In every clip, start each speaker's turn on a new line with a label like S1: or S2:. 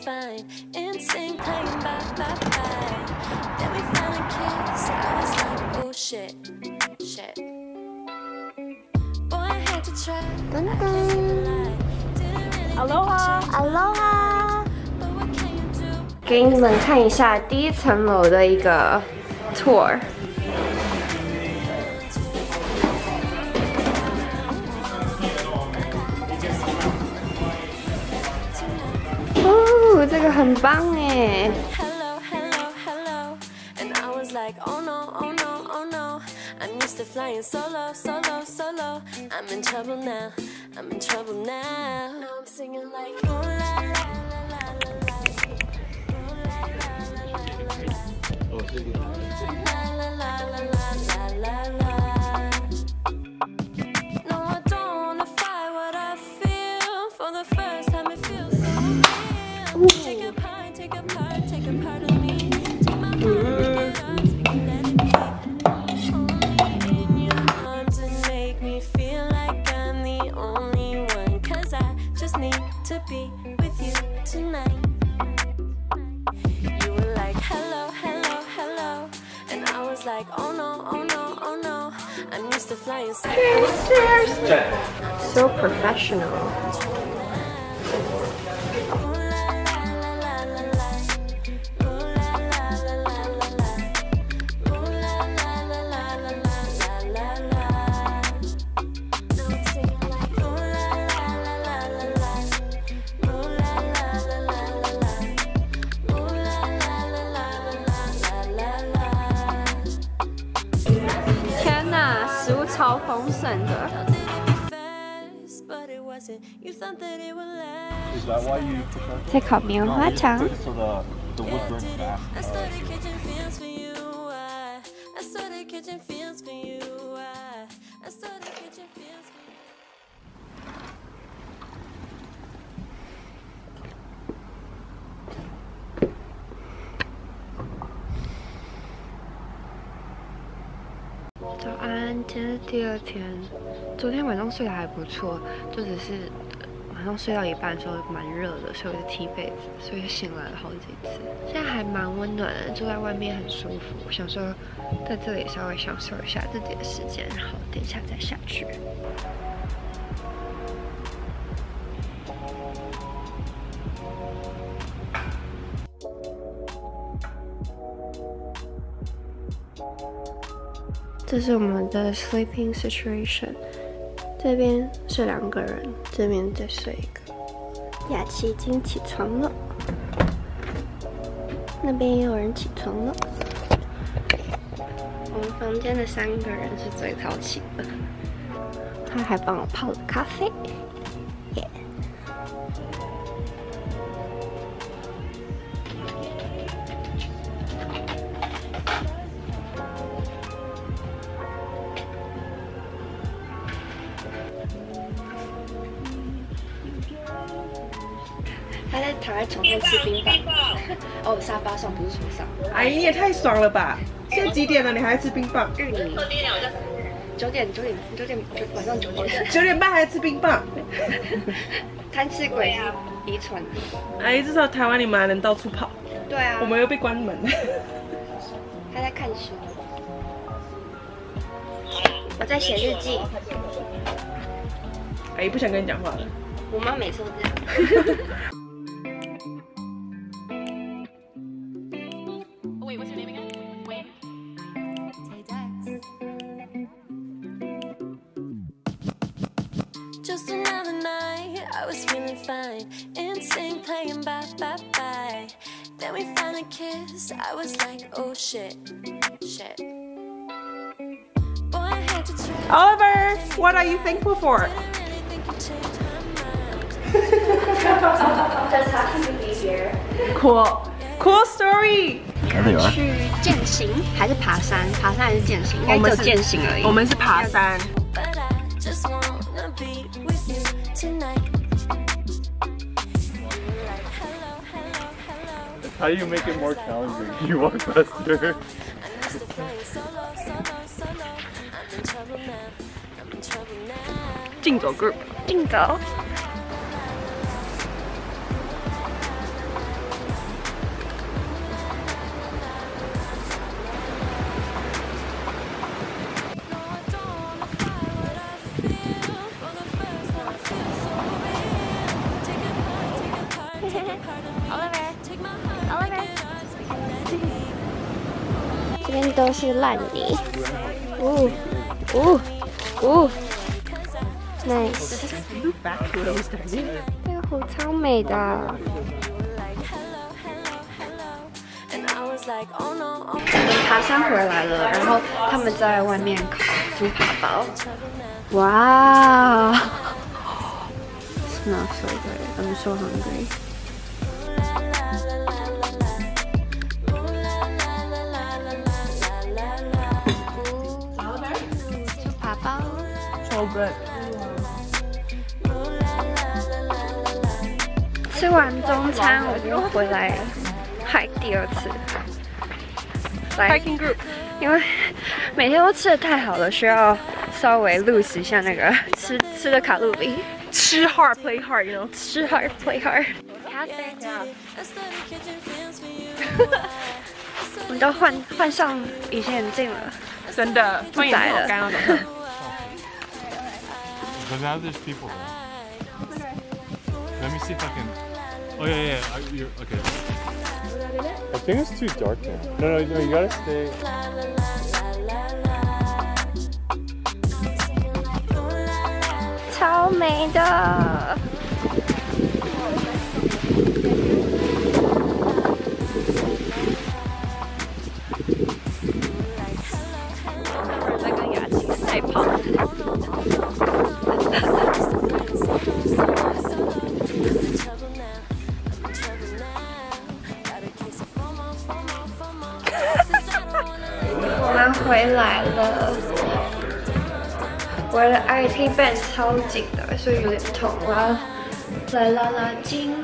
S1: fine. Insane playing bye bye bye. Then we finally kissed. I was like, oh shit, shit. Boy, I had to try. I can't even lie. Didn't really
S2: Aloha，Aloha。
S1: but what can you do?
S2: 给你们看一下第1层楼的一个 tour。 哦，这个很棒哎！
S1: Hello, hello, hello. And I was like, oh no, oh no, oh no. I'm used to flying solo, solo, solo. I'm in trouble now, I'm in trouble now. Now I'm singing like, ooh la la la la la la. Ooh la la la la la la. La la la la la la la. No, I don't wanna fight what I feel. For the first time it feels so real. Take a part, take a part, take a part of me. Take my heart, take it up, let it be. Hold me in your arms and make me feel like I'm the only one. 'Cause I just need to be with you tonight. You were like, hello, hello, hello. And I was like, oh no, oh no, oh no. I'm used to flying so
S2: So professional.天哪，食物超丰盛的。
S1: You thought that it would last.
S3: Is that why you push out?
S2: 在烤棉花糖。
S3: So the wood burns fast.
S1: I started catching feels for you. I started catching feels for you. I started catching feels for you. 早安，今天是第2天。昨天晚上睡得还不错，就只是晚上睡到一半的时候蛮热的，所以我就踢被子，所以醒来了好几次。现在还蛮温暖的，坐在外面很舒服。我想说在这里稍微享受一下自己的时间，然后等一下再下去。这是我们的 sleeping situation， 这边睡2个人，这边再睡1个。雅琪已经起床了，那边也有人起床了。我们房间的3个人是最早起的，他还帮我泡了咖啡，耶、他在躺在床上吃冰棒，哦，沙发上不是床上。
S4: 哎，你也太爽了吧！现在几点了？你还在吃冰棒
S2: 9点，晚上9点
S4: ？9点半还在吃冰棒？
S2: 贪吃鬼是遗传的。
S4: 哎，至少台湾你们还能到处跑。
S2: 对啊。
S4: 我们又被关门了。
S2: 他在看书。我在写日记。
S4: 哎，不想跟你讲话了。
S2: 我妈每次都这样。
S5: Wait, what's your name again? Wayne?
S1: Just another night, I was feeling fine. Insane playing bye bye bye. Then we finally kissed. I was like, oh shit, shit. Boy, I had to try.
S4: Oliver, what are you thankful for?
S1: I really think you changed my mind.
S2: Just happy to be here.
S4: Cool story.
S3: There they are.
S2: 去健行还是爬山？爬山还是健行？应该只有健行而已。
S4: 我们是爬山。
S1: But I just wanna be with you tonight. You were like, hello, hello, hello.
S3: How do you make it more challenging? You walk faster.
S1: I'm used to flying solo, solo, solo. I'm in trouble now. I'm in trouble now.
S4: 竞走 group，
S2: 竞走。 都是烂泥。nice。这个湖超美的。我们爬山回来了，然后他们在外面烤猪扒包。哇 ！Smells so good. I'm so hungry. 猪扒包
S4: So good.
S2: 吃完中餐，我就回来 hike 第2次。
S4: Hiking group.
S2: 因为每天都吃的太好了，需要稍微 lose 一下那个吃的卡路里。
S4: 吃 hard, play hard, you know.
S2: 吃 hard, play hard. 我们都换上隐形眼镜了，
S4: 真的，
S2: 不窄了。
S4: 刚刚的。
S3: But now there's people there. Let me see if I can. Oh yeah. You're okay. I think it's too dark now. No, you gotta stay.
S2: 超美的。在跟雅琪赛跑。我们回来了。我的 IT band 超紧的，所以有点痛，我要来拉拉筋。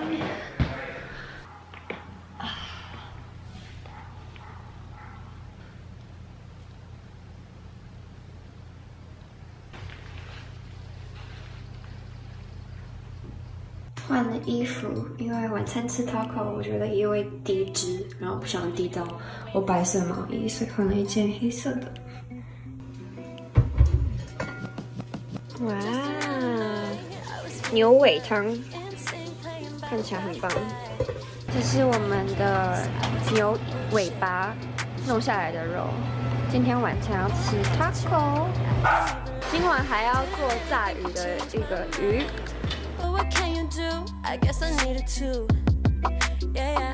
S2: 换了衣服，因为晚餐吃 taco， 我觉得也会低脂，然后不想低到我白色毛衣，所以换了一件黑色的。哇，牛尾汤看起来很棒。这是我们的牛尾巴弄下来的肉。今天晚餐要吃 taco， 今晚还要做炸鱼的一个鱼。
S1: What can you do? I guess I needed to. Yeah.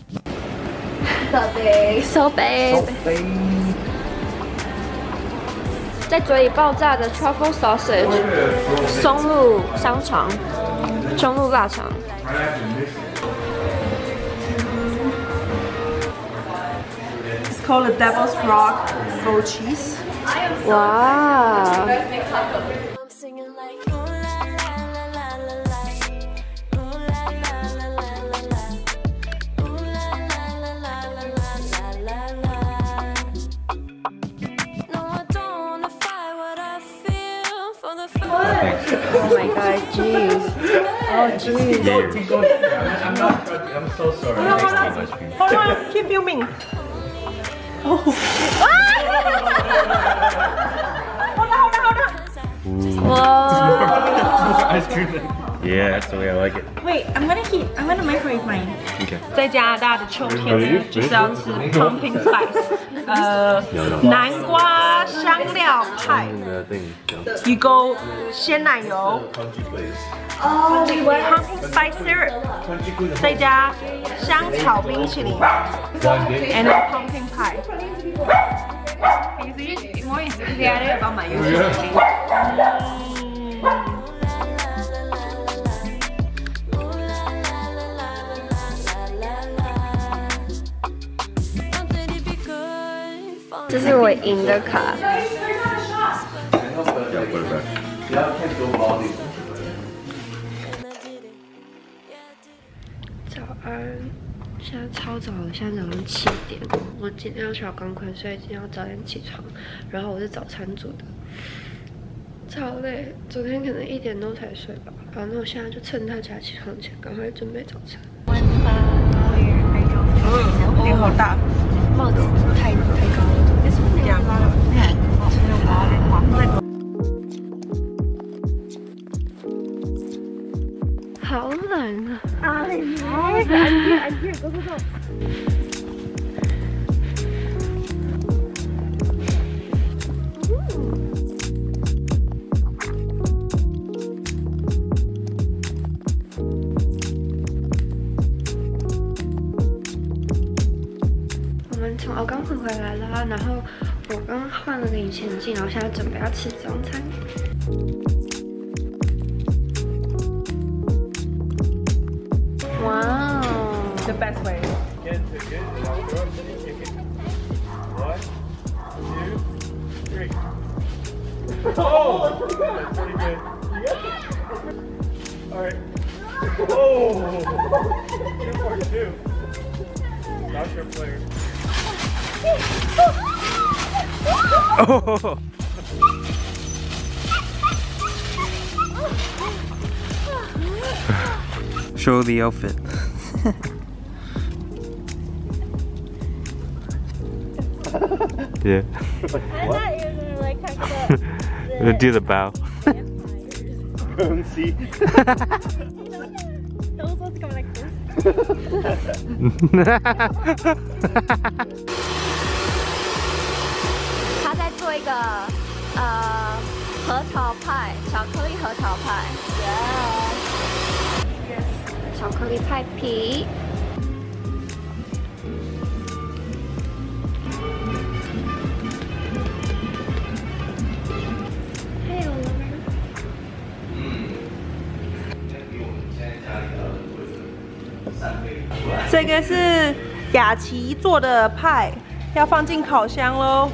S2: So babe. 在嘴里爆炸的 truffle sausage， 松露香肠，松露腊肠。
S4: It's called a Devil's Rock goat cheese.
S2: 哇！
S1: I'm singing like ooh la la la la la. Ooh la la la la la la. Ooh la la la la la la la la. No, I don't wanna fight what I feel for the first.
S2: Oh my god, jeez. Oh jeez.
S3: I'm so sorry.
S4: Hold on, keep filming. Oh. Hold on.
S2: Whoa.
S3: Ice cream. Yeah, that's the way I like it.
S4: Wait, I'm gonna microwave mine.
S3: Okay.
S4: 在加拿大的秋天呢，就是要吃 pumpkin spice， 南瓜香料派。You go 鲜奶油，pumpkin spice syrup， 再加香草冰淇淋 ，and then pumpkin pie。我也是这样的，帮买油漆。
S2: 这是我赢的卡。早安，现在超早了，现在早上7点。我今天要小钢盔，所以今天要早点起床。然后我是早餐组的，超累。昨天可能1点多才睡吧。然后那我现在就趁大家起床前，赶快准备早餐。
S4: 脸好大，
S2: 帽子太高了。 好冷啊！ 床，我刚换回来了，然后我刚换了个隐形眼镜，然后现在准备要吃早餐。哇哦
S4: The best way.
S3: Get it. One, two, three. Oh, that's pretty good. You got it. All right. Oh, 2.2. Not your player. Oh.
S6: Show the outfit.
S3: Yeah.
S5: I'm not even like talking about
S3: Do the bow.
S6: Go and see.
S5: those ones go like this. 他在做一个核桃派，巧克力核桃派。
S2: 巧克力派皮。还有呢？
S4: 这个是雅琪做的派，要放进烤箱喽。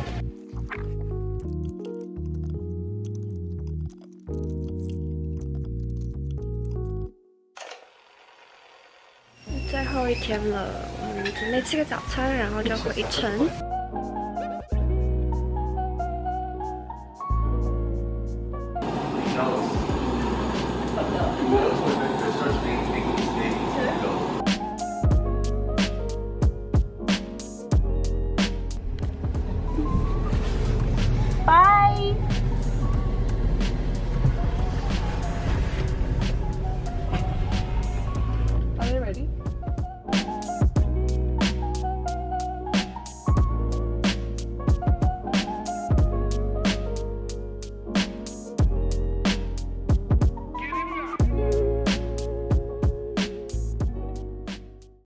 S2: 最后一天了，我们准备吃个早餐，然后就回程。